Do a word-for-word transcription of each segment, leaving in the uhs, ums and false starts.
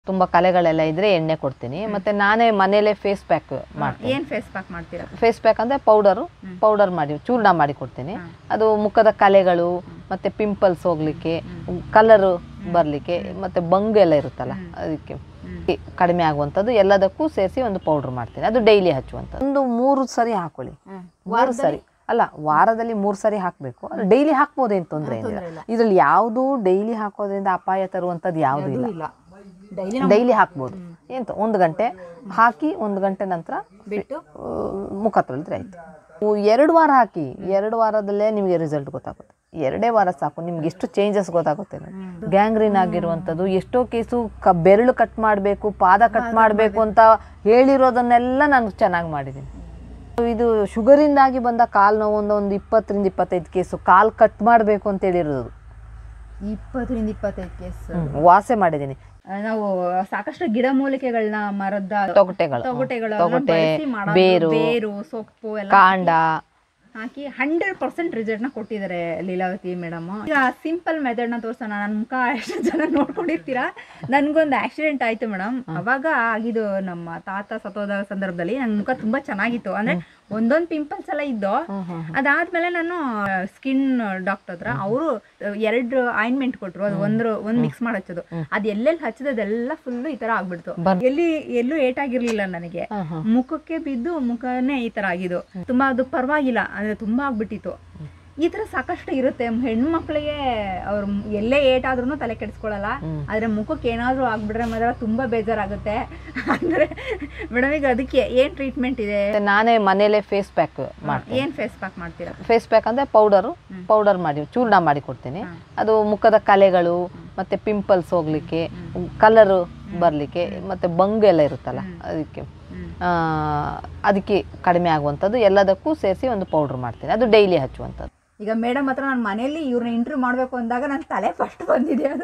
ತುಂಬಾ ಕಲೆಗಳೆಲ್ಲ ಇದ್ರೆ ಎಣ್ಣೆ ಕೊಡ್ತೀನಿ. ಮತ್ತೆ ನಾನೇ ಮನೇಲೆ ಫೇಸ್ ಪ್ಯಾಕ್ ಮಾಡ್ತೀನಿ. ಏನ್ ಫೇಸ್ ಪ್ಯಾಕ್ ಮಾಡ್ತೀರಾ? ಫೇಸ್ ಪ್ಯಾಕ್ ಅಂದ್ರೆ ಪೌಡರ್ ಪೌಡರ್ ಮಾಡಿ ಚೂರ್ಣ ಮಾಡಿ ಕೊಡ್ತೀನಿ. ಅದು ಮುಖದ ಕಲೆಗಳು ಮತ್ತೆ ಪಿಂಪಲ್ಸ್ ಹೋಗ್ಲಿಕ್ಕೆ, ಕಲರ್ ಬರ್ಲಿಕ್ಕೆ, ಮತ್ತೆ ಬಂಗು ಎಲ್ಲ ಇರುತ್ತಲ್ಲ ಅದಕ್ಕೆ ಕಡಿಮೆ ಆಗುವಂಥದ್ದು ಎಲ್ಲದಕ್ಕೂ ಸೇರಿಸಿ ಒಂದು ಪೌಡರ್ ಮಾಡ್ತೀನಿ. ಅದು ಡೈಲಿ ಹಚ್ಚುವಂಥದ್ದು. ಒಂದು ಮೂರು ಸರಿ ಹಾಕೊಳ್ಳಿ. ಮೂರು ಸರಿ ಅಲ್ಲ, ವಾರದಲ್ಲಿ ಮೂರು ಸರಿ ಹಾಕಬೇಕು. ಡೈಲಿ ಹಾಕ್ಬೋದೇನು ತೊಂದರೆ ಇಲ್ಲ. ಇದ್ರಲ್ಲಿ ಯಾವುದು ಡೈಲಿ ಹಾಕೋದ್ರಿಂದ ಅಪಾಯ ತರುವಂಥದ್ದು ಯಾವುದೂ ಇಲ್ಲ. ಡೈಲಿ ಹಾಕ್ಬೋದು. ಎಂತ ಒಂದು ಗಂಟೆ ಹಾಕಿ ಒಂದು ಗಂಟೆ ನಂತರ ಬಿಟ್ಟು ಮುಖ ತೊಳೆದ್ರೆ ಆಯ್ತು. ಎರಡು ವಾರ ಹಾಕಿ, ಎರಡು ವಾರದಲ್ಲೇ ನಿಮಗೆ ರಿಸಲ್ಟ್ ಗೊತ್ತಾಗುತ್ತೆ. ಎರಡೇ ವಾರ ಸಾಕು, ನಿಮ್ಗೆ ಎಷ್ಟು ಚೇಂಜಸ್ ಗೊತ್ತಾಗುತ್ತೆ. ಗ್ಯಾಂಗ್ರೀನ್ ಆಗಿರುವಂಥದ್ದು ಎಷ್ಟೋ ಕೇಸು ಕ ಬೆರಳು ಕಟ್ ಮಾಡಬೇಕು, ಪಾದ ಕಟ್ ಮಾಡಬೇಕು ಅಂತ ಹೇಳಿರೋದನ್ನೆಲ್ಲ ನಾನು ಚೆನ್ನಾಗಿ ಮಾಡಿದ್ದೀನಿ. ಇದು ಶುಗರಿಂದಾಗಿ ಬಂದ ಕಾಲು ನೋವು ಒಂದು ಒಂದು ಇಪ್ಪತ್ತರಿಂದ ಇಪ್ಪತ್ತೈದು ಕೇಸು ಕಾಲು ಕಟ್ ಮಾಡಬೇಕು ಅಂತ ಹೇಳಿರೋದು. ಇಪ್ಪತ್ತರಿಂದ ಇಪ್ಪತ್ತೈದು ಕೇಸ್ ವಾಸೆ ಮಾಡಿದ್ದೀನಿ. ನಾವು ಸಾಕಷ್ಟು ಗಿಡಮೂಲಿಕೆಗಳನ್ನ, ಮರದ ತೊಗಟೆಗಳು ತೊಗಟೆಗಳು ತೊಗಟೆ, ಬೇರು, ಬೇರು, ಸೊಪ್ಪು ಎಲ್ಲ ಕಾಂಡ ಹಾಕಿ ಹಂಡ್ರೆಡ್ ಪರ್ಸೆಂಟ್ ರಿಸಲ್ಟ್ ನ ಕೊಟ್ಟಿದ್ದಾರೆ ಲೀಲಾವತಿ ಮೇಡಮ್. ಈಗ ಸಿಂಪಲ್ ಮೆಥಡ್ ನ ತೋರ್ಸೋಣ. ನನ್ನ ಮುಖ ಎಷ್ಟು ಜನ ನೋಡ್ಕೊಂಡಿರ್ತೀರಾ. ನನ್ಗೊಂದು ಆಕ್ಸಿಡೆಂಟ್ ಆಯ್ತು ಮೇಡಮ್. ಅವಾಗ ಆಗಿದ್ದು ನಮ್ಮ ತಾತ ಸತ್ತೋದ ಸಂದರ್ಭದಲ್ಲಿ ನನ್ನ ಮುಖ ತುಂಬಾ ಚೆನ್ನಾಗಿತ್ತು. ಅಂದ್ರೆ ಒಂದೊಂದು ಪಿಂಪಲ್ಸ್ ಎಲ್ಲ ಇದ್ದು, ಅದಾದ್ಮೇಲೆ ನಾನು ಸ್ಕಿನ್ ಡಾಕ್ಟರ್ ಹತ್ರ ಅವರು ಎರಡು ಆಯಿಂಟ್ಮೆಂಟ್ ಕೊಟ್ರು. ಅದು ಒಂದು ಒಂದ್ ಮಿಕ್ಸ್ ಮಾಡಿ ಹಚ್ಚೋದು. ಅದ್ ಎಲ್ಲೆಲ್ಲಿ ಹಚ್ಚದೆಲ್ಲ ಫುಲ್ ಈ ತರ ಆಗ್ಬಿಡ್ತು. ಎಲ್ಲಿ ಎಲ್ಲೂ ಏಟಾಗಿರ್ಲಿಲ್ಲ ನನಗೆ. ಮುಖಕ್ಕೆ ಬಿದ್ದು ಮುಖನೇ ಈ ತರ ಆಗಿದ್ದು. ತುಂಬಾ ಅದು ಪರವಾಗಿಲ್ಲ, ಅಂದ್ರೆ ತುಂಬಾ ಆಗ್ಬಿಟ್ಟಿತ್ತು. ಈ ತರ ಸಾಕಷ್ಟು ಇರುತ್ತೆ. ಹೆಣ್ಣು ಮಕ್ಕಳಿಗೆ ಅವ್ರ ಎಲ್ಲೇ ಏಟಾದ್ರೂ ತಲೆ ಕೆಡಿಸ್ಕೊಳಲ್ಲ. ಆದ್ರೆ ಮುಖಕ್ಕೆ ಏನಾದ್ರು ಆಗ್ಬಿಟ್ರೆ ಮಾತ್ರ ತುಂಬಾ ಬೇಜಾರಾಗುತ್ತೆ. ಅಂದ್ರೆ ಮೇಡಮ್ ಈಗ ಅದಕ್ಕೆ ಏನ್ ಟ್ರೀಟ್ಮೆಂಟ್ ಇದೆ? ನಾನೇ ಮನೇಲೆ ಫೇಸ್ ಪ್ಯಾಕ್ ಮಾಡ್ತೀನಿ. ಏನ್ ಫೇಸ್ ಪ್ಯಾಕ್ ಮಾಡ್ತೀರಾ? ಫೇಸ್ ಪ್ಯಾಕ್ ಅಂದ್ರೆ ಪೌಡರ್ ಪೌಡರ್ ಮಾಡಿ ಚೂರ್ಣ ಮಾಡಿ ಕೊಡ್ತೀನಿ. ಅದು ಮುಖದ ಕಲೆಗಳು ಮತ್ತೆ ಪಿಂಪಲ್ಸ್ ಹೋಗ್ಲಿಕ್ಕೆ, ಕಲರ್ ಬರ್ಲಿಕ್ಕೆ, ಮತ್ತೆ ಬಂಗು ಎಲ್ಲ ಇರುತ್ತಲ್ಲ ಅದಕ್ಕೆ ಅದಕ್ಕೆ ಕಡಿಮೆ ಆಗುವಂಥದ್ದು ಎಲ್ಲದಕ್ಕೂ ಸೇರಿಸಿ ಒಂದು ಪೌಡರ್ ಮಾಡ್ತೀನಿ. ಅದು ಡೈಲಿ ಹಚ್ಚುವಂಥದ್ದು. ಈಗ ಮೇಡಮ್ ಹತ್ರ ನಾನು ಮನೆಯಲ್ಲಿ ಇವ್ರನ್ನ ಇಂಟರ್ವ್ಯೂ ಮಾಡಬೇಕು ಅಂದಾಗ ನನ್ನ ತಲೆ ಫಸ್ಟ್ ಬಂದಿದೆ. ಅದು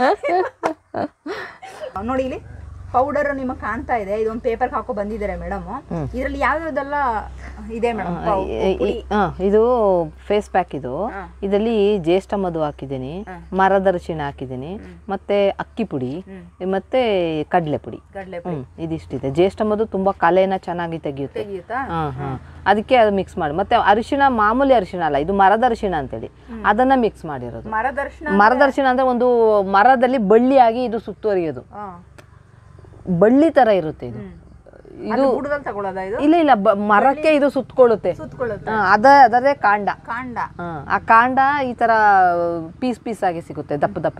ನೋಡಿ, ಇಲ್ಲಿ ಪೌಡರ್ ನಿಮಗೆ ಕಾಣ್ತಾ ಇದೆ. ಇದೊಂದು ಪೇಪರ್ ಹಾಕೋ ಬಂದಿದ್ದಾರೆ ಮೇಡಮ್. ಇದರಲ್ಲಿ ಯಾವ್ಯಾವ್ದೆಲ್ಲ ಇದೆ ಮೇಡಮ್? ಇದು ಫೇಸ್ ಪ್ಯಾಕ್. ಇದು ಇದರಲ್ಲಿ ಜ್ಯೇಷ್ಠ ಮಧು ಹಾಕಿದ್ದೀನಿ, ಮರದರ್ಶಿನ ಹಾಕಿದ್ದೀನಿ, ಮತ್ತೆ ಅಕ್ಕಿ ಪುಡಿ, ಮತ್ತೆ ಕಡಲೆ ಪುಡಿ. ಇದಿಷ್ಟಿದೆ. ಜ್ಯೇಷ್ಠ ಮಧು ತುಂಬಾ ಕಲೆನ ಚೆನ್ನಾಗಿ ತೆಗೆಯುತ್ತೆ. ಹಾ ಹಾ ಅದಕ್ಕೆ ಅದು ಮಿಕ್ಸ್ ಮಾಡಿ. ಮತ್ತೆ ಅರಿಶಿಣ, ಮಾಮೂಲಿ ಅರಿಶಿಣ ಅಲ್ಲ, ಇದು ಮರದರ್ಶಿನ ಅಂತೇಳಿ ಅದನ್ನ ಮಿಕ್ಸ್ ಮಾಡಿರೋದು. ಮರದರ್ಶಿನ ಮರದರ್ಶಿನ ಅಂದ್ರೆ ಒಂದು ಮರದಲ್ಲಿ ಬಳ್ಳಿಯಾಗಿ ಇದು ಸುತ್ತುವರಿಯೋದು. ಬಳ್ಳಿ ತರ ಇರುತ್ತೆ ಇದು. ಇದು ಇಲ್ಲ ಇಲ್ಲ ಮರಕ್ಕೆ ಇದು ಸುತ್ತಕೊಳ್ಳುತ್ತೆ. ಅದ ಅದರೇ ಕಾಂಡ. ಕಾಂಡ ಆ ಕಾಂಡ ಈ ತರ ಪೀಸ್ ಪೀಸ್ ಆಗಿ ಸಿಗುತ್ತೆ. ದಪ್ಪ ದಪ್ಪ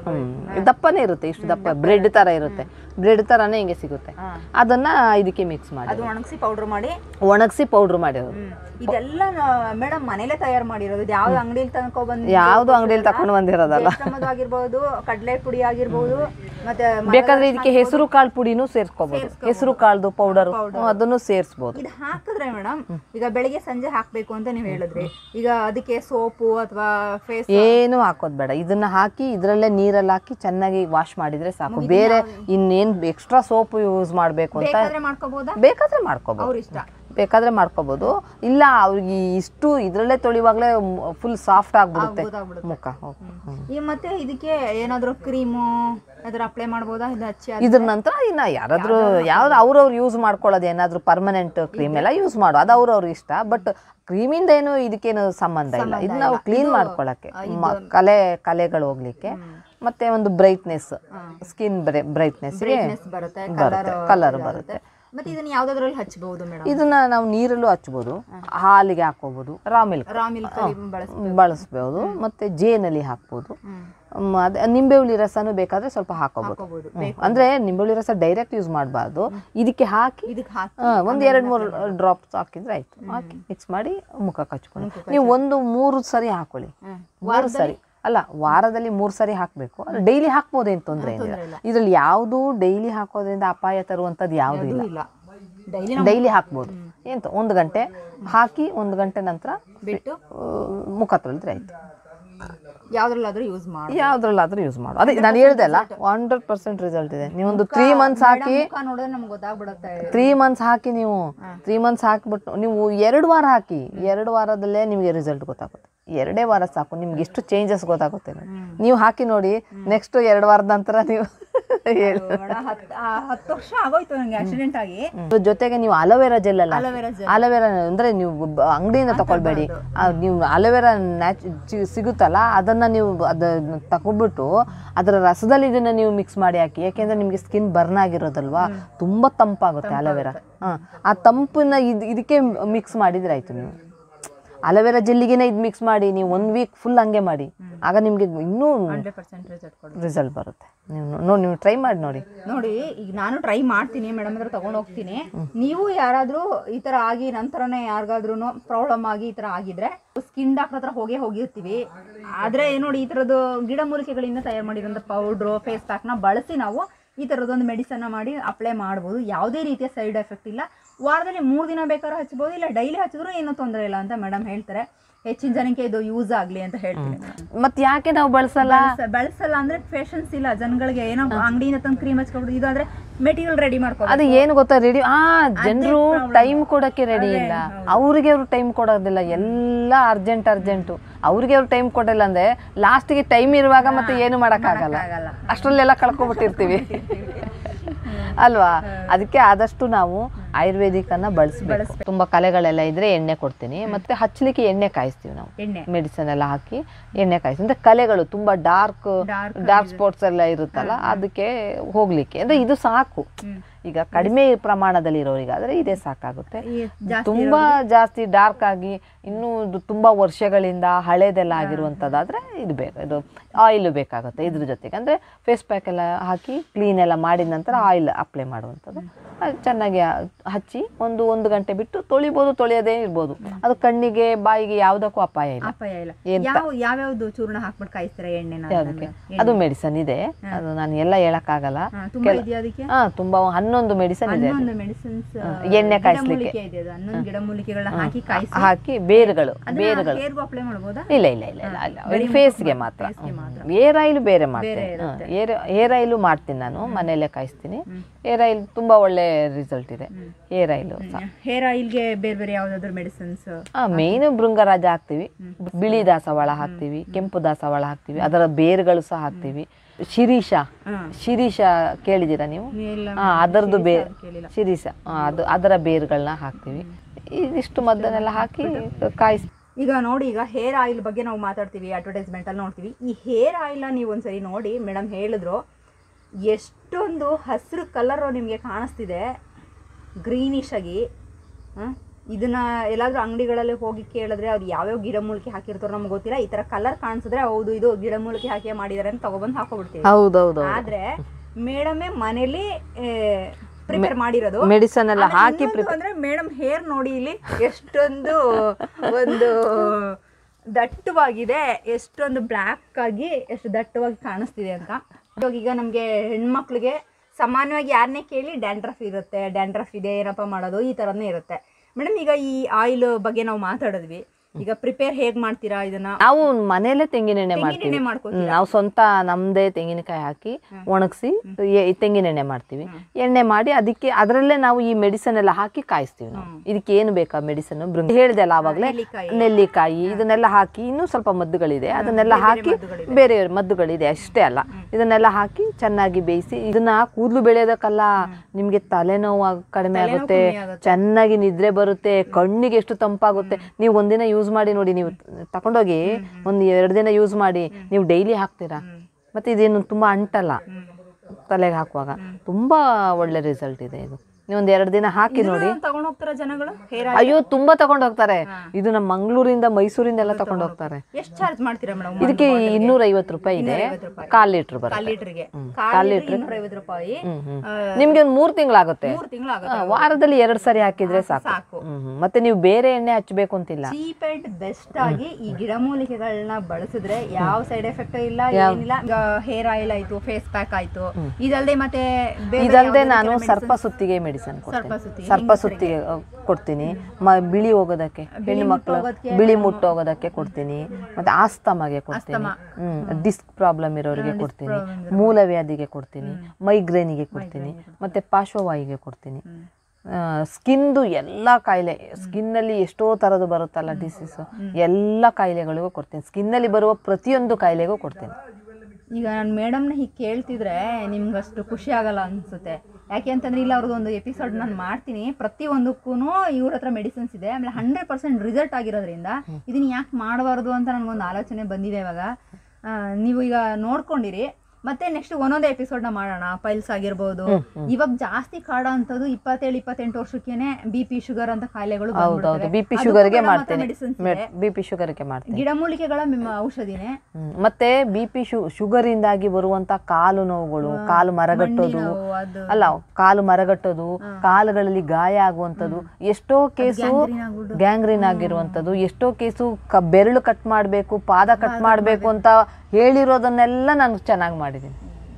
ದಪ್ಪನೇ ಇರುತ್ತೆ. ಇಷ್ಟು ದಪ್ಪ ಬ್ರೆಡ್ ತರ ಇರುತ್ತೆ. ಬ್ರೆಡ್ ತರಾನೇ ಹಿಂಗೆ ಸಿಗುತ್ತೆ. ಅದನ್ನ ಇದಕ್ಕೆ ಮಿಕ್ಸ್ ಮಾಡಿ ಒಣಗಿಸಿ ಪೌಡರ್ ಮಾಡಿ ಒಣಗಿಸಿ ಪೌಡರ್ ಮಾಡಿರೋದು. ಇದೆಲ್ಲ ಮೇಡಮ್ ಮನೇಲೆ ತಯಾರು ಮಾಡಿರೋದು. ಯಾವ್ದು ಅಂಗಡಿಯಲ್ಲಿ ತನಕ ಬಂದು ಯಾವ್ದು ಅಂಗಡಿಯಲ್ಲಿ ತಕೊಂಡು ಬಂದಿರೋದಲ್ಲ. ಆಗಿರ್ಬಹುದು, ಕಡಲೆ ಪುಡಿ ಆಗಿರ್ಬಹುದು, ಮತ್ತೆ ಬೇಕಾದ್ರೆ ಇದಕ್ಕೆ ಹೆಸರು ಕಾಳು ಪುಡಿನೂ ಸೇರ್ಸ್ಕೋಬಹುದು. ಹೆಸರು ಕಾಳ್ದು ಪೌಡರ್ ಅದನ್ನು ಸೇರಿಸಬಹುದು. ಇದು ಹಾಕಿದ್ರೆ ಮೇಡಮ್ ಈಗ ಬೆಳಿಗ್ಗೆ ಸಂಜೆ ಹಾಕ್ಬೇಕು ಅಂತ ನೀವು ಹೇಳಿದ್ರಿ. ಈಗ ಅದಕ್ಕೆ ಸೋಪು ಅಥವಾ ಫೇಸ್ ಏನು ಹಾಕೋದ್ ಬೇಡ. ಇದನ್ನ ಹಾಕಿ ಇದ್ರಲ್ಲೇ ನೀರಲ್ಲಿ ಹಾಕಿ ಚೆನ್ನಾಗಿ ವಾಶ್ ಮಾಡಿದ್ರೆ ಸಾಕು. ಬೇರೆ ಇನ್ನೇನ್ ಎಕ್ಸ್ಟ್ರಾ ಸೋಪ್ ಯೂಸ್ ಮಾಡ್ಬೇಕು ಅಂತ ಬೇಕಾದ್ರೆ ಮಾಡ್ಕೋಬಹುದು. ಅವ್ರ ಇಷ್ಟ. ಬೇಕಾದ್ರೆ ಮಾಡ್ಕೋಬಹುದು. ಇಲ್ಲ ಅವ್ರಿಗೆ ಇಷ್ಟು ಇದ್ರಲ್ಲೇ ತೊಳಿವಾಗ್ಲೇ ಫುಲ್ ಸಾಫ್ಟ್ ಆಗ್ಬಿಡುತ್ತೆ ಮುಖ. ಈ ಮತ್ತೆ ಇದಕ್ಕೆ ಏನಾದ್ರು ಕ್ರೀಮು ಅದ್ರ ಅಪ್ಲೈ ಮಾಡಬಹುದಾ? ಇದ್ರ ನಂತರ ಇನ್ನ ಯಾರಾದ್ರೂ ಯಾವ್ದು ಅವ್ರವ್ರು ಯೂಸ್ ಮಾಡ್ಕೊಳ್ಳೋದು. ಏನಾದ್ರು ಪರ್ಮನೆಂಟ್ ಕ್ರೀಮ್ ಎಲ್ಲ ಯೂಸ್ ಮಾಡೋ ಅದು ಅವ್ರವ್ರ ಇಷ್ಟ. ಬಟ್ ಕ್ರೀಮಿಂದ ಏನು ಇದಕ್ಕೇನು ಸಂಬಂಧ ಇಲ್ಲ. ಇದು ನಾವು ಕ್ಲೀನ್ ಮಾಡ್ಕೊಳಕ್ಕೆ, ಕಲೆ ಕಲೆಗಳು ಹೋಗ್ಲಿಕ್ಕೆ, ಮತ್ತೆ ಒಂದು ಬ್ರೈಟ್ನೆಸ್, ಸ್ಕಿನ್ ಬ್ರೈಟ್ನೆಸ್ ಬರುತ್ತೆ, ಕಲರ್ ಬರುತ್ತೆ. ಮತ್ತೆ ಇದನ್ನ ಯಾವ್ದಾದ್ರಲ್ಲಿ ಹಚ್ಚಬಹುದು ಮೇಡಮ್? ಇದನ್ನ ನಾವು ನೀರಲ್ಲೂ ಹಚ್ಚಬಹುದು, ಹಾಲಿಗೆ ಹಾಕೋಬಹುದು, ರಾ ಮಿಲ್ಕ್ ರಾ ಮಿಲ್ಕ್ ಬಳಸಬಹುದು, ಮತ್ತೆ ಜೇನಲ್ಲಿ ಹಾಕ್ಬಹುದು. ನಿಂಬೆ ಹುಳಿ ರಸನೂ ಬೇಕಾದ್ರೆ ಸ್ವಲ್ಪ ಹಾಕೋಬಹುದು. ಅಂದ್ರೆ ನಿಂಬೆ ಹುಳಿ ರಸ ಡೈರೆಕ್ಟ್ ಯೂಸ್ ಮಾಡಬಾರ್ದು. ಇದಕ್ಕೆ ಹಾಕಿ ಒಂದ್ ಎರಡ್ ಮೂರು ಡ್ರಾಪ್ಸ್ ಹಾಕಿದ್ರೆ ಆಯ್ತು. ಹಾಕಿ ಮಿಕ್ಸ್ ಮಾಡಿ ಮುಖ ಹಚ್ಕೊಂಡು ನೀವು ಒಂದು ಮೂರು ಸರಿ ಹಾಕೊಳ್ಳಿ. ಮೂರು ಸರಿ ಅಲ್ಲ, ವಾರದಲ್ಲಿ ಮೂರು ಸರಿ ಹಾಕಬೇಕು. ಡೈಲಿ ಹಾಕ್ಬೋದೇನು ತೊಂದರೆ ಇಲ್ಲ. ಇದ್ರಲ್ಲಿ ಯಾವುದು ಡೈಲಿ ಹಾಕೋದ್ರಿಂದ ಅಪಾಯ ತರುವಂಥದ್ದು ಯಾವುದೂ ಇಲ್ಲ. ಡೈಲಿ ಹಾಕ್ಬೋದು. ಎಂತ ಒಂದು ಗಂಟೆ ಹಾಕಿ ಒಂದು ಗಂಟೆ ನಂತರ ಬಿಟ್ಟು ಮುಖ ತೊಳೆದ್ರೆ ಆಯ್ತು. ಯಾವ್ದ್ರಲ್ಲಾದ್ರೂ ಯೂಸ್ ಮಾಡಿ ಯಾವ್ದ್ರಲ್ಲಾದ್ರೂ ಯೂಸ್ ಮಾಡು. ಅದೇ ನಾನು ಹೇಳ್ದೆ ಅಲ್ಲ, ಹಂಡ್ರೆಡ್ ಪರ್ಸೆಂಟ್ ರಿಸಲ್ಟ್ ಇದೆ. ನೀವೊಂದು ತ್ರೀ ಮಂತ್ಸ್ ಹಾಕಿ ತ್ರೀ ಮಂತ್ಸ್ ಹಾಕಿ ನೀವು ತ್ರೀ ಮಂತ್ಸ್ ಹಾಕಿಬಿಟ್ಟು ನೀವು ಎರಡು ವಾರ ಹಾಕಿ, ಎರಡು ವಾರದಲ್ಲೇ ನಿಮಗೆ ರಿಸಲ್ಟ್ ಗೊತ್ತಾಗುತ್ತೆ. ಎರಡೇ ವಾರ ಸಾಕು, ನಿಮ್ಗೆ ಎಷ್ಟು ಚೇಂಜಸ್ ಗೊತ್ತಾಗುತ್ತೆ. ನೀವು ಹಾಕಿ ನೋಡಿ. ನೆಕ್ಸ್ಟ್ ಎರಡು ವಾರದ ನಂತರ ನೀವು ಹತ್ತು ವರ್ಷ ಆಗೋಯ್ತು ನಂಗೆ ಆಕ್ಸಿಡೆಂಟ್ ಆಗಿ. ಜೊತೆಗೆ ನೀವು ಅಲೋವೆರಾ ಜೆಲ್ ಅಲ್ಲ, ಅಲೋವೆರಾ ಜೆಲ್ ಅಲೋವೆರಾ ಅಂದ್ರೆ ನೀವು ಅಂಗಡಿಯಿಂದ ತಗೊಳ್ಬೇಡಿ, ನೀವು ಅಲೋವೆರಾ ನ್ಯಾಚ್ ಸಿಗುತ್ತಲ್ಲ ಅದನ್ನ ನೀವು ಅದ ತಗೊಬಿಟ್ಟು ಅದರ ರಸದಲ್ಲಿ ಇದನ್ನ ನೀವು ಮಿಕ್ಸ್ ಮಾಡಿ ಹಾಕಿ. ಯಾಕೆಂದ್ರೆ ನಿಮ್ಗೆ ಸ್ಕಿನ್ ಬರ್ನ್ ಆಗಿರೋದಲ್ವಾ, ತುಂಬಾ ತಂಪಾಗುತ್ತೆ ಅಲೋವೆರಾ. ಹಾ, ಆ ತಂಪನ್ನ ಇದು ಇದಕ್ಕೆ ಮಿಕ್ಸ್ ಮಾಡಿದ್ರೆ ಆಯ್ತು. ನೀವು ಅಲೋವೆರಾ ಜೆಲ್ಲಿಗೆನೆ ಇದು ಮಿಕ್ಸ್ ಮಾಡಿ ನೀವು ಒನ್ ವೀಕ್ ಫುಲ್ ಹಂಗೆ ಮಾಡಿ, ಆಗ ನಿಮ್ಗೆ ಇನ್ನೂ ರಿಸಲ್ಟ್ ಬರುತ್ತೆ. ನೀವು ನೋಡಿ, ನೀವು ಟ್ರೈ ಮಾಡಿ ನೋಡಿ. ನೋಡಿ ಈಗ ನಾನು ಟ್ರೈ ಮಾಡ್ತೀನಿ, ಮೇಡಮ್ ಹತ್ರ ತಗೊಂಡು ಹೋಗ್ತೀನಿ. ನೀವು ಯಾರಾದ್ರೂ ಈ ತರ ಆಗಿ ನಂತರನೇ ಯಾರಿಗಾದ್ರೂ ಪ್ರಾಬ್ಲಮ್ ಆಗಿ ಈ ತರ ಆಗಿದ್ರೆ ಸ್ಕಿನ್ ಡಾಕ್ಟರ್ ಹತ್ರ ಹೋಗೇ ಹೋಗಿರ್ತೀವಿ. ಆದ್ರೆ ನೋಡಿ ಈ ತರದ್ದು ಗಿಡಮೂಲಿಕೆಗಳಿಂದ ತಯಾರು ಮಾಡಿರೋಂಥ ಪೌಡ್ರು, ಫೇಸ್ ಪ್ಯಾಕ್ ನ ಬಳಸಿ ನಾವು ಈ ಥರದೊಂದು ಮೆಡಿಸನ್ನ ಮಾಡಿ ಅಪ್ಲೈ ಮಾಡ್ಬೋದು. ಯಾವುದೇ ರೀತಿಯ ಸೈಡ್ ಎಫೆಕ್ಟ್ ಇಲ್ಲ. ವಾರದಲ್ಲಿ ಮೂರು ದಿನ ಬೇಕಾದ್ರೂ ಹಚ್ಬೋದು, ಇಲ್ಲ ಡೈಲಿ ಹಚ್ಚಿದ್ರು ಏನೂ ತೊಂದರೆ ಇಲ್ಲ ಅಂತ ಮೇಡಮ್ ಹೇಳ್ತಾರೆ. ಹೆಚ್ಚಿನ ಜನಕ್ಕೆ ಇದು ಯೂಸ್ ಆಗಲಿ ಅಂತ ಹೇಳ್ತೀನಿ. ಮತ್ತೆ ಯಾಕೆ ನಾವು ಬಳಸಲ್ಲ ಬಳಸಲ್ಲ ಅಂದ್ರೆ ಪೇಷನ್ಸ್ ಇಲ್ಲ ಜನಗಳಿಗೆ. ಏನೋ ಅಂಗಡಿಯಿಂದ ತಂದು ಕ್ರೀಮ್ ಹಚ್ಕೊಬಿಟ್ಟು ಇದು ಅಂದ್ರೆ ಮೆಟೀರಿಯಲ್ ರೆಡಿ ಮಾಡ್ಕೊ, ಅದು ಏನು ಗೊತ್ತಾ, ರೆಡಿ ಆ ಜನರು ಟೈಮ್ ಕೊಡೋಕ್ಕೆ ರೆಡಿ ಇಲ್ಲ. ಅವ್ರಿಗೆ ಅವ್ರು ಟೈಮ್ ಕೊಡೋದಿಲ್ಲ, ಎಲ್ಲ ಅರ್ಜೆಂಟ್ ಅರ್ಜೆಂಟು. ಅವ್ರಿಗೆ ಅವ್ರು ಟೈಮ್ ಕೊಡಲ್ಲ ಅಂದ್ರೆ ಲಾಸ್ಟಿಗೆ ಟೈಮ್ ಇರುವಾಗ ಮತ್ತೆ ಏನು ಮಾಡೋಕ್ಕಾಗಲ್ಲ, ಅಷ್ಟರಲ್ಲೆಲ್ಲ ಕಳ್ಕೊಬಿಟ್ಟಿರ್ತೀವಿ ಅಲ್ವಾ. ಅದಕ್ಕೆ ಆದಷ್ಟು ನಾವು ಆಯುರ್ವೇದಿಕ್ ಅನ್ನ ಬಳಸಬೇಕು. ತುಂಬಾ ಕಲೆಗಳೆಲ್ಲ ಇದ್ರೆ ಎಣ್ಣೆ ಕೊಡ್ತೀನಿ, ಮತ್ತೆ ಹಚ್ಚಲಿಕ್ಕೆ ಎಣ್ಣೆ ಕಾಯಿಸ್ತೀವಿ ನಾವು. ಮೆಡಿಸಿನ್ ಎಲ್ಲ ಹಾಕಿ ಎಣ್ಣೆ ಕಾಯಿಸ್ತೀವಿ. ಅಂದ್ರೆ ಕಲೆಗಳು ತುಂಬಾ ಡಾರ್ಕ್ ಡಾರ್ಕ್ ಸ್ಪಾಟ್ಸ್ ಎಲ್ಲ ಇರುತ್ತಲ್ಲ, ಅದಕ್ಕೆ ಹೋಗ್ಲಿಕ್ಕೆ ಅಂದ್ರೆ ಇದು ಸಾಕು. ಈಗ ಕಡಿಮೆ ಪ್ರಮಾಣದಲ್ಲಿ ಇರೋರಿಗಾದ್ರೆ ಇದೇ ಸಾಕಾಗುತ್ತೆ. ತುಂಬಾ ಜಾಸ್ತಿ ಡಾರ್ಕ್ ಆಗಿ ಇನ್ನೂ ತುಂಬಾ ವರ್ಷಗಳಿಂದ ಹಳೇದೆಲ್ಲ ಆಗಿರುವಂತದ್ದಾದ್ರೆ ಇದು ಬೇಕು, ಇದು ಆಯಿಲ್ ಬೇಕಾಗುತ್ತೆ ಇದ್ರ ಜೊತೆಗೆ. ಅಂದ್ರೆ ಫೇಸ್ ಪ್ಯಾಕ್ ಎಲ್ಲ ಹಾಕಿ ಕ್ಲೀನ್ ಎಲ್ಲ ಮಾಡಿದ ನಂತರ ಆಯಿಲ್ ಅಪ್ಲೈ ಮಾಡುವಂಥದ್ದು. ಚೆನ್ನಾಗಿ ಹಚ್ಚಿ ಒಂದು ಒಂದು ಗಂಟೆ ಬಿಟ್ಟು ತೊಳಿಬೋದು, ತೊಳೆಯದೇ ಇರ್ಬೋದು. ಅದು ಕಣ್ಣಿಗೆ ಬಾಯಿಗೆ ಯಾವುದಕ್ಕೂ ಅಪಾಯ ಇಲ್ಲ. ಅಪಾಯ ಇಲ್ಲ. ಯಾವ್ಯಾವ್ದು ಚೂರ್ಣ ಹಾಕ್ಬಿಟ್ಟು ಕಾಯಿಸ್ತಾರೆ ಎಣ್ಣೆನ? ಅದು ಮೆಡಿಸನ್ ಇದೆ, ಅದು ನಾನು ಎಲ್ಲ ಹೇಳಕ್ಕಾಗಲ್ಲ. ಹಾ, ತುಂಬಾ ಹನ್ನೊಂದು ಮೆಡಿಸನ್ ಇದೆ. ಎಣ್ಣೆ ಕಾಯಿಸ್ಲಿಕ್ಕೆ ಗಿಡಮೂಲಿಕೆಗಳನ್ನ ಹಾಕಿ ಹಾಕಿ ಬೇರುಗಳು ಬೇರುಗಳು ಇಲ್ಲ ಇಲ್ಲ ಇಲ್ಲ ಇಲ್ಲ ಫೇಸ್ಗೆ ಮಾತ್ರ. ಏರ್ ಆಯಿಲ್ ಬೇರೆ ಮಾಡ್ತೀನಿ, ಏರ್ ಆಯಿಲ್ ಮಾಡ್ತೀನಿ ನಾನು ಮನೆಯಲ್ಲೇ ಕಾಯಿಸ್ತೀನಿ. ಹೇರ್ ಆಯಿಲ್ ತುಂಬಾ ಒಳ್ಳೆ ರಿಸಲ್ಟ್ ಇದೆ. ಹೇರ್ ಆಯಿಲ್ ಹೇರ್ ಆಯಿಲ್ಗೆ ಬೇರೆ ಬೇರೆ ಯಾವ್ದಾದ್ರು ಮೆಡಿಸಿನ್ಸ್? ಮೇನ್ ಭೃಂಗರಾಜ ಹಾಕ್ತಿವಿ, ಬಿಳಿ ದಾಸವಾಳ ಹಾಕ್ತಿವಿ, ಕೆಂಪು ದಾಸವಾಳ ಹಾಕ್ತಿವಿ, ಅದರ ಬೇರುಗಳು ಸಹ ಹಾಕ್ತಿವಿ. ಶಿರೀಷ ಶಿರೀಷ ಕೇಳಿದ್ದೀರಾ ನೀವು? ಹಾ, ಅದರದ್ದು ಬೇ ಶಿರೀಷ ಅದು ಅದರ ಬೇರುಗಳನ್ನ ಹಾಕ್ತಿವಿ. ಇದಿಷ್ಟು ಮದ್ದನ್ನೆಲ್ಲ ಹಾಕಿ ಕಾಯಿಸಿ. ಈಗ ನೋಡಿ, ಈಗ ಹೇರ್ ಆಯಿಲ್ ಬಗ್ಗೆ ನಾವು ಮಾತಾಡ್ತೀವಿ, ಅಡ್ವರ್ಟೈಸ್ಮೆಂಟ್ ಅಲ್ಲಿ ನೋಡ್ತೀವಿ. ಈ ಹೇರ್ ಆಯಿಲ್ ನೀವು ಒಂದ್ಸರಿ ನೋಡಿ, ಮೇಡಮ್ ಹೇಳಿದ್ರು ಎಷ್ಟೊಂದು ಹಸಿರು ಕಲರ್ ನಿಮಗೆ ಕಾಣಿಸ್ತಿದೆ, ಗ್ರೀನಿಶ್ ಆಗಿ. ಇದನ್ನ ಎಲ್ಲಾದ್ರೂ ಅಂಗಡಿಗಳಲ್ಲಿ ಹೋಗಿ ಕೇಳಿದ್ರೆ ಅವ್ರು ಯಾವ್ಯಾವ ಗಿಡಮೂಲಿಕೆ ಹಾಕಿರ್ತಾರೋ ನಮ್ಗೆ ಗೊತ್ತಿಲ್ಲ. ಈ ತರ ಕಲರ್ ಕಾಣಿಸಿದ್ರೆ ಹೌದು ಇದು ಗಿಡಮೂಲಿಕೆ ಹಾಕಿ ಮಾಡಿದಾರೆ ಅಂತ ತಗೊಬಂದು ಹಾಕೋಬಿಡ್ತೀವಿ. ಹೌದೌದು. ಆದ್ರೆ ಮೇಡಮೇ ಮನೇಲಿ ಪ್ರಿಪೇರ್ ಮಾಡಿರೋದು ಮೆಡಿಸನ್ ಎಲ್ಲ ಹಾಕಿ ಅಂದ್ರೆ ಮೇಡಮ್ ಹೇರ್ ನೋಡಿ ಇಲ್ಲಿ ಎಷ್ಟೊಂದು ಒಂದು ದಟ್ಟವಾಗಿದೆ, ಎಷ್ಟೊಂದು ಬ್ಲ್ಯಾಕ್ ಆಗಿ ಎಷ್ಟು ದಟ್ಟವಾಗಿ ಕಾಣಿಸ್ತಿದೆ ಅಂತ. ಈಗ ನಮ್ಗೆ ಹೆಣ್ಮಕ್ಳಿಗೆ ಸಾಮಾನ್ಯವಾಗಿ ಯಾರನ್ನೇ ಕೇಳಿ ಡ್ಯಾಂಡ್ರಫ್ ಇರುತ್ತೆ, ಡ್ಯಾಂಡ್ರಫ್ ಇದೆ ಏನಪ್ಪ ಮಾಡೋದು ಈ ಥರನೇ ಇರುತ್ತೆ. ಮೇಡಮ್ ಈಗ ಈ ಆಯಿಲ್ ಬಗ್ಗೆ ನಾವು ಮಾತಾಡಿದ್ವಿ, ಈಗ ಪ್ರಿಪೇರ್ ಹೇಗ್ ಮಾಡ್ತೀರಾ ಇದನ್ನ? ನಾವು ಮನೇಲೆ ತೆಂಗಿನೆಣ್ಣೆ ಮಾಡ್ತೀವಿ. ನಾವು ಸ್ವಂತ ನಮ್ದೇ ತೆಂಗಿನಕಾಯಿ ಹಾಕಿ ಒಣಗಿಸಿ ತೆಂಗಿನೆಣ್ಣೆ ಮಾಡ್ತೀವಿ. ಎಣ್ಣೆ ಮಾಡಿ ಅದಕ್ಕೆ ಅದರಲ್ಲೇ ನಾವು ಈ ಮೆಡಿಸನ್ ಎಲ್ಲ ಹಾಕಿ ಕಾಯಿಸ್ತೀವಿ. ನಾವು ಇದಕ್ಕೆ ಏನು ಬೇಕಾ ಮೆಡಿಸನ್ ಹೇಳಿದೆ ಅಲ್ಲ ಆವಾಗಲೇ, ನೆಲ್ಲಿಕಾಯಿ ಇದನ್ನೆಲ್ಲ ಹಾಕಿ, ಇನ್ನೂ ಸ್ವಲ್ಪ ಮದ್ದುಗಳಿದೆ ಅದನ್ನೆಲ್ಲ ಹಾಕಿ, ಬೇರೆ ಮದ್ದುಗಳಿದೆ ಅಷ್ಟೇ ಅಲ್ಲ, ಇದನ್ನೆಲ್ಲ ಹಾಕಿ ಚೆನ್ನಾಗಿ ಬೇಯಿಸಿ. ಇದನ್ನ ಕೂದಲು ಬೆಳೆಯೋದಕ್ಕಲ್ಲ, ನಿಮ್ಗೆ ತಲೆನೋವು ಕಡಿಮೆ ಆಗುತ್ತೆ, ಚೆನ್ನಾಗಿ ನಿದ್ರೆ ಬರುತ್ತೆ, ಕಣ್ಣಿಗೆ ಎಷ್ಟು ತಂಪಾಗುತ್ತೆ. ನೀವು ಒಂದಿನ ಯೂಸ್ ಮಾಡಿ ನೋಡಿ, ನೀವು ತಕೊಂಡೋಗಿ ಒಂದು ಎರಡು ದಿನ ಯೂಸ್ ಮಾಡಿ, ನೀವು ಡೈಲಿ ಹಾಕ್ತೀರಾ. ಮತ್ತೆ ಇದೇನು ತುಂಬಾ ಅಂಟಲ್ಲ ತಲೆಗೆ ಹಾಕುವಾಗ, ತುಂಬಾ ಒಳ್ಳೆ ರಿಸಲ್ಟ್ ಇದೆ ಇದು. ನೀವೊಂದ್ ಎರಡು ದಿನ ಹಾಕಿ ನೋಡಿ. ತಗೊಂಡ್ ಹೋಗ್ತಾರೆ ಜನಗಳು? ಅಯ್ಯೋ ತುಂಬಾ ತಗೊಂಡ್ ಹೋಗ್ತಾರೆ. ಇದು ನಮ್ಮ ಮಂಗಳೂರಿಂದ ಮೈಸೂರಿಂದ ಎಲ್ಲ ತಗೊಂಡ್ ಹೋಗ್ತಾರೆ. ಎಷ್ಟು ಚಾರ್ಜ್ ಮಾಡ್ತೀರಾ ಮೇಡಮ್? ಇದಕ್ಕೆ ಇನ್ನೂರ ಐವತ್ತು ರೂಪಾಯಿ ಇದೆ, ಕಾಲ್ ಲೀಟರ್ ಬರುತ್ತೆ. ಕಾಲ್ ಲೀಟರ್ ರೂಪಾಯಿ. ನಿಮ್ಗೆ ಒಂದ್ ಮೂರ್ ತಿಂಗಳಾಗುತ್ತೆ, ವಾರದಲ್ಲಿ ಎರಡ್ ಸರಿ ಹಾಕಿದ್ರೆ ಸಾಕು. ಮತ್ತೆ ನೀವು ಬೇರೆ ಎಣ್ಣೆ ಹಚ್ಚಬೇಕು ಅಂತಿಲ್ಲ. ಚೀಪ್ ಅಂಡ್ ಬೆಸ್ಟ್ ಆಗಿ ಈ ಗಿಡಮೂಲಿಕೆಗಳನ್ನ ಬಳಸಿದ್ರೆ ಯಾವ ಸೈಡ್ ಎಫೆಕ್ಟ್ ಇಲ್ಲ, ಏನಿಲ್ಲ. ಹೇರ್ ಆಯಿಲ್ ಆಯ್ತು, ಫೇಸ್ ಪ್ಯಾಕ್ ಆಯ್ತು, ಇದಲ್ದೆ ಮತ್ತೆ ಇದಲ್ದೆ ನಾನು ಸರ್ಪ ಸುತ್ತಿಗೆ ಮೆಡಿಸಿನ್ ಕೊಡ್ತೀನಿ. ಸರ್ಪ ಸುತ್ತಿಗೆ ಕೊಡ್ತೀನಿ, ಬಿಳಿ ಹೋಗೋದಕ್ಕೆ, ಹೆಣ್ಣು ಮಕ್ಕಳು ಬಿಳಿ ಮುಟ್ಟು ಹೋಗೋದಕ್ಕೆ ಕೊಡ್ತೀನಿ. ಮತ್ತೆ ಆಸ್ತಮಾಗೆ ಕೊಡ್ತೀನಿ, ಹ್ಮ್ ಡಿಸ್ಕ್ ಪ್ರಾಬ್ಲಮ್ ಇರೋರಿಗೆ ಕೊಡ್ತೀನಿ, ಮೂಲವ್ಯಾಧಿಗೆ ಕೊಡ್ತೀನಿ, ಮೈಗ್ರೇನಿಗೆ ಕೊಡ್ತೀನಿ, ಮತ್ತೆ ಪಾರ್ಶ್ವವಾಯುಗೆ ಕೊಡ್ತೀನಿ. ಸ್ಕಿನ್ದು ಎಲ್ಲ ಕಾಯಿಲೆ, ಸ್ಕಿನ್ನಲ್ಲಿ ಎಷ್ಟೋ ಥರದ್ದು ಬರುತ್ತಲ್ಲ ಡಿಸೀಸು, ಎಲ್ಲ ಕಾಯಿಲೆಗಳಿಗೂ ಕೊಡ್ತೀನಿ. ಸ್ಕಿನ್ನಲ್ಲಿ ಬರುವ ಪ್ರತಿಯೊಂದು ಕಾಯಿಲೆಗೂ ಕೊಡ್ತೀನಿ. ಈಗ ನಾನು ಮೇಡಮ್ನ ಹೀಗೆ ಕೇಳ್ತಿದ್ರೆ ನಿಮ್ಗಷ್ಟು ಖುಷಿ ಆಗಲ್ಲ ಅನಿಸುತ್ತೆ. ಯಾಕೆ ಅಂತಂದರೆ ಇಲ್ಲ ಅವ್ರದ್ದು ಒಂದು ಎಪಿಸೋಡ್ ನಾನು ಮಾಡ್ತೀನಿ, ಪ್ರತಿಯೊಂದಕ್ಕೂ ಇವ್ರ ಹತ್ರ ಮೆಡಿಸಿನ್ಸ್ ಇದೆ, ಆಮೇಲೆ ಹಂಡ್ರೆಡ್ ಪರ್ಸೆಂಟ್ ರಿಸಲ್ಟ್ ಆಗಿರೋದ್ರಿಂದ ಇದನ್ನು ಯಾಕೆ ಮಾಡಬಾರ್ದು ಅಂತ ನನಗೊಂದು ಆಲೋಚನೆ ಬಂದಿದೆ. ಇವಾಗ ನೀವು ಈಗ ನೋಡ್ಕೊಂಡಿರಿ, ಮತ್ತೆ ನೆಕ್ಸ್ಟ್ ಒಂದೊಂದೇ ಎಪಿಸೋಡ್ನ ಮಾಡೋಣ. ಪೈಲ್ಸ್ ಆಗಿರ್ಬೋದು, ಇವಾಗ ಜಾಸ್ತಿ ಕಾಡೋ ಅಂಥದ್ದು ಇಪ್ಪತ್ತೇಳು ಇಪ್ಪತ್ತೆಂಟು ವರ್ಷಕ್ಕೇನೆ ಬಿ ಪಿ ಶುಗರ್ ಅಂತ ಕಾಯಿಲೆಗಳು ಬಿ ಪಿ ಶುಗರ್ಗೆ ಮಾಡ್ತೇನೆ, ಬಿ ಪಿ ಶುಗರ್ಗೆ ಮಾಡ್ತೇನೆ, ಗಿಡಮೂಲಿಕೆಗಳ ಔಷಧಿನೇ. ಮತ್ತೆ ಬಿ ಪಿ ಶುಗರ್ ಇಂದಾಗಿ ಬರುವಂತ ಕಾಲು ನೋವುಗಳು, ಕಾಲು ಮರಗಟ್ಟೋದು, ಅಲ್ಲ ಕಾಲು ಮರಗಟ್ಟೋದು, ಕಾಲುಗಳಲ್ಲಿ ಗಾಯ ಆಗುವಂಥದ್ದು, ಎಷ್ಟೋ ಕೇಸು ಗ್ಯಾಂಗ್ರೀನ್ ಆಗಿರುವಂಥದ್ದು, ಎಷ್ಟೋ ಕೇಸು ಬೆರಳು ಕಟ್ ಮಾಡಬೇಕು, ಪಾದ ಕಟ್ ಮಾಡಬೇಕು ಅಂತ ಹೇಳಿರೋದನ್ನೆಲ್ಲ ನಾನು ಚೆನ್ನಾಗಿ ಮಾಡಿದ್ದೀನಿ.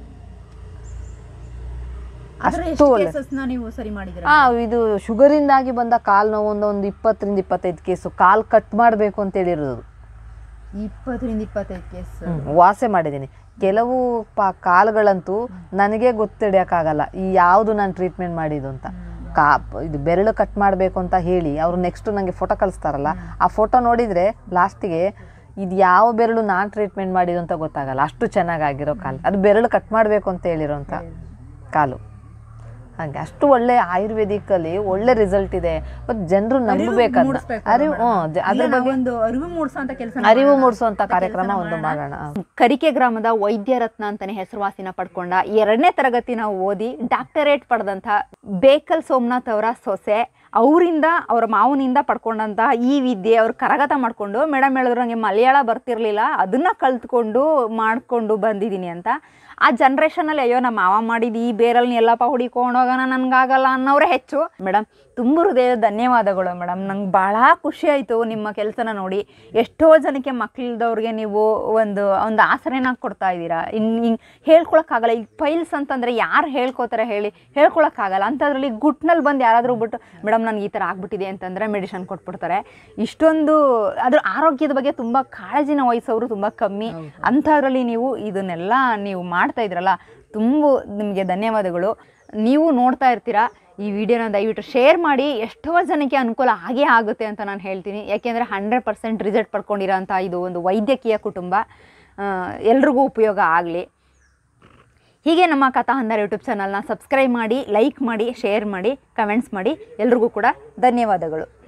ಅಷ್ಟು ಹಾ, ಇದು ಶುಗರಿಂದಾಗಿ ಬಂದ ಕಾಲು ನೋವು ಒಂದು ಒಂದು ಇಪ್ಪತ್ತರಿಂದ ಇಪ್ಪತ್ತೈದು ಕೇಸು ಕಾಲು ಕಟ್ ಮಾಡಬೇಕು ಅಂತ ಹೇಳಿರೋದು. ಇಪ್ಪತ್ತರಿಂದ ಇಪ್ಪತ್ತೈದು ಕೇಸ್ ವಾಸೆ ಮಾಡಿದ್ದೀನಿ. ಕೆಲವು ಪಾ ಕಾಲುಗಳಂತೂ ನನಗೆ ಗೊತ್ತಿಡಿಯೋಕ್ಕಾಗಲ್ಲ ಈ ಯಾವುದು ನಾನು ಟ್ರೀಟ್ಮೆಂಟ್ ಮಾಡಿದ್ದು ಅಂತ. ಕಾ ಇದು ಬೆರಳು ಕಟ್ ಮಾಡಬೇಕು ಅಂತ ಹೇಳಿ ಅವರು ನೆಕ್ಸ್ಟ್ ನನಗೆ ಫೋಟೋ ಕಳಿಸ್ತಾರಲ್ಲ, ಆ ಫೋಟೋ ನೋಡಿದರೆ ಲಾಸ್ಟಿಗೆ ಇದು ಯಾವ ಬೆರಳು ನಾನು ಟ್ರೀಟ್ಮೆಂಟ್ ಮಾಡಿದ್ದು ಅಂತ ಗೊತ್ತಾಗಲ್ಲ, ಅಷ್ಟು ಚೆನ್ನಾಗಾಗಿರೋ ಕಾಲು. ಅದು ಬೆರಳು ಕಟ್ ಮಾಡಬೇಕು ಅಂತ ಹೇಳಿರೋಂಥ ಕಾಲು. ಹಾಗೆ ಅಷ್ಟು ಒಳ್ಳೆ ಆಯುರ್ವೇದಿಕಲ್ಲಿ ಒಳ್ಳೆ ರಿಸಲ್ಟ್ ಇದೆ. ಮತ್ತು ಜನರು ನಂಬಬೇಕಂತ ಅರಿವು ಅದ್ರ ಬಗ್ಗೆ ಒಂದು ಅರಿವು ಮೂಡಿಸುವಂತ ಕೆಲಸ ಅರಿವು ಮೂಡಿಸುವಂತ ಕಾರ್ಯಕ್ರಮ ಒಂದು ಮಾಡೋಣ. ಕರಿಕೆ ಗ್ರಾಮದ ವೈದ್ಯ ರತ್ನ ಅಂತಾನೆ ಹೆಸರುವಾಸಿನ ಪಡ್ಕೊಂಡ, ಎರಡನೇ ತರಗತಿನ ಓದಿ ಡಾಕ್ಟರೇಟ್ ಪಡೆದಂಥ ಬೇಕಲ್ ಸೋಮನಾಥ್ ಅವರ ಸೊಸೆ, ಅವರಿಂದ ಅವರ ಮಾವನಿಂದ ಪಡ್ಕೊಂಡಂತಹ ಈ ವಿದ್ಯೆ ಅವ್ರು ಕರಗತ ಮಾಡಿಕೊಂಡು, ಮೇಡಮ್ ಹೇಳಿದ್ರು ನನಗೆ ಮಲಯಾಳ ಬರ್ತಿರ್ಲಿಲ್ಲ, ಅದನ್ನು ಕಲ್ತ್ಕೊಂಡು ಮಾಡಿಕೊಂಡು ಬಂದಿದ್ದೀನಿ ಅಂತ. ಆ ಜನ್ರೇಷನಲ್ಲಿ ಅಯ್ಯೋ ನಮ್ಮ ಮಾವ ಮಾಡಿದ್ದು ಈ ಬೇರಲ್ಲಿ ಎಲ್ಲಪ್ಪ ಹುಡಿಕೊಂಡೋಗೋಣ ನನಗಾಗಲ್ಲ ಅನ್ನೋರೇ ಹೆಚ್ಚು. ಮೇಡಮ್ ತುಂಬ ಹೃದಯದ ಧನ್ಯವಾದಗಳು ಮೇಡಮ್. ನಂಗೆ ಭಾಳ ಖುಷಿ ಆಯಿತು ನಿಮ್ಮ ಕೆಲಸನ ನೋಡಿ. ಎಷ್ಟೋ ಜನಕ್ಕೆ ಮಕ್ಕಳಿಲ್ದವ್ರಿಗೆ ನೀವು ಒಂದು ಒಂದು ಆಸರೆನ ಕೊಡ್ತಾ ಇದ್ದೀರಾ. ಇನ್ನು ಹಿಂಗೆ ಹೇಳ್ಕೊಳಕ್ಕಾಗಲ್ಲ. ಈಗ ಪೈಲ್ಸ್ ಅಂತಂದರೆ ಯಾರು ಹೇಳ್ಕೊತಾರೆ ಹೇಳಿ, ಹೇಳ್ಕೊಳಕ್ಕಾಗಲ್ಲ. ಅಂಥದ್ರಲ್ಲಿ ಗುಟ್ನಲ್ಲಿ ಬಂದು ಯಾರಾದರೂ ಬಿಟ್ಟು ಮೇಡಮ್ ನನಗೆ ಈ ಥರ ಆಗ್ಬಿಟ್ಟಿದೆ ಅಂತಂದರೆ ಮೆಡಿಷನ್ ಕೊಟ್ಬಿಡ್ತಾರೆ. ಇಷ್ಟೊಂದು ಅದ್ರ ಆರೋಗ್ಯದ ಬಗ್ಗೆ ತುಂಬ ಕಾಳಜಿನ ವಹಿಸೋರು ತುಂಬ ಕಮ್ಮಿ. ಅಂಥದ್ರಲ್ಲಿ ನೀವು ಇದನ್ನೆಲ್ಲ ನೀವು ಮಾಡ್ತಾ ಇದ್ರಲ್ಲ, ತುಂಬ ನಿಮಗೆ ಧನ್ಯವಾದಗಳು. ನೀವು ನೋಡ್ತಾ ಇರ್ತೀರಾ ಈ ವಿಡಿಯೋನ, ದಯವಿಟ್ಟು ಶೇರ್ ಮಾಡಿ. ಎಷ್ಟೋ ಜನಕ್ಕೆ ಅನುಕೂಲ ಆಗೇ ಆಗುತ್ತೆ ಅಂತ ನಾನು ಹೇಳ್ತೀನಿ. ಯಾಕೆಂದರೆ ಹಂಡ್ರೆಡ್ ಪರ್ಸೆಂಟ್ ರಿಸಲ್ಟ್ ಪಡ್ಕೊಂಡಿರೋ ಅಂಥ ಇದು ಒಂದು ವೈದ್ಯಕೀಯ ಕುಟುಂಬ, ಎಲ್ರಿಗೂ ಉಪಯೋಗ ಆಗಲಿ. ಹೀಗೆ ನಮ್ಮ ಕಥಾ ಹಂದರ ಯೂಟ್ಯೂಬ್ ಚಾನಲ್ನ ಸಬ್ಸ್ಕ್ರೈಬ್ ಮಾಡಿ, ಲೈಕ್ ಮಾಡಿ, ಶೇರ್ ಮಾಡಿ, ಕಮೆಂಟ್ಸ್ ಮಾಡಿ. ಎಲ್ರಿಗೂ ಕೂಡ ಧನ್ಯವಾದಗಳು.